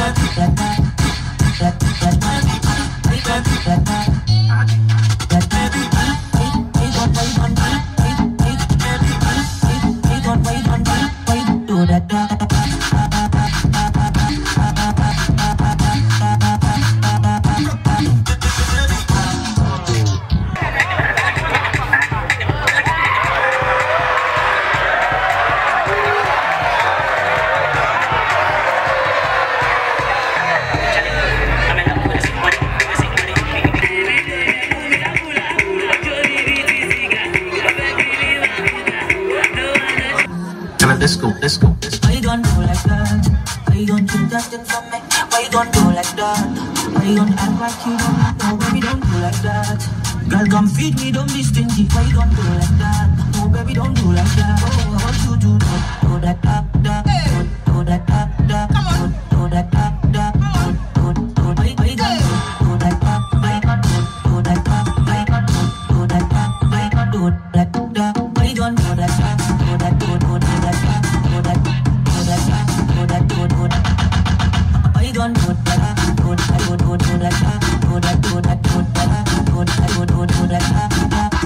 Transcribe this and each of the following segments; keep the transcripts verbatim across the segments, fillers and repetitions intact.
Let's go, let's go, let's go. Why you don't do like that? Why you don't do that thing for me? Why you don't do like that? Why you don't act like you don't know? Baby, don't do like that. Girl, come feed me, don't be stingy. Why you don't do like that? No, baby, don't do like that. Oh, I want you to do, do that, that, that. Do, do that, that, that. Do, do that, that, that. Do, do, do. Why, why you don't do, do that, that, that. Do, do that, that, that. Do, do that, that, that. Do that, that. Why you don't do that, that? Do that, do, do, do that. Do that, do that, do that, do, do that. Why you don't do that? Do that, do, do, do that. Do that, do that, do that. Do that, do, do, do that.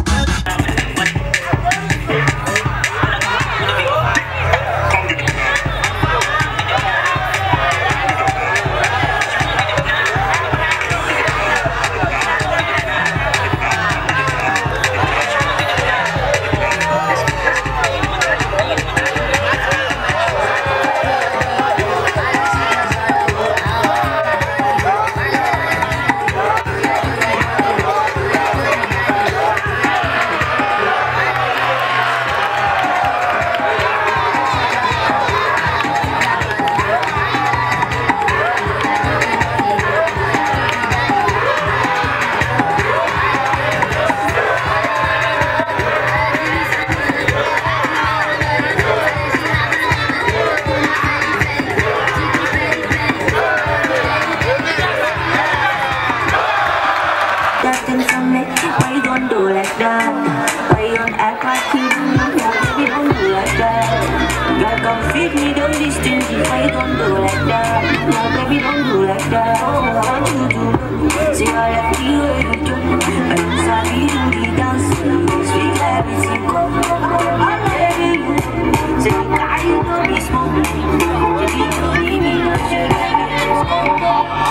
Why you don't do like that? Why you don't act like you do? Baby, don't do like that. Girl, come feed me, don't be stingy. Why you don't do like that? No, baby, don't do like that. Oh, I want you to see how I feel when you do. I'm sorry, do the dance. Sweet like it's a go, go, go. I'm ready. Say, I you don't be smoking. You need to leave me, not your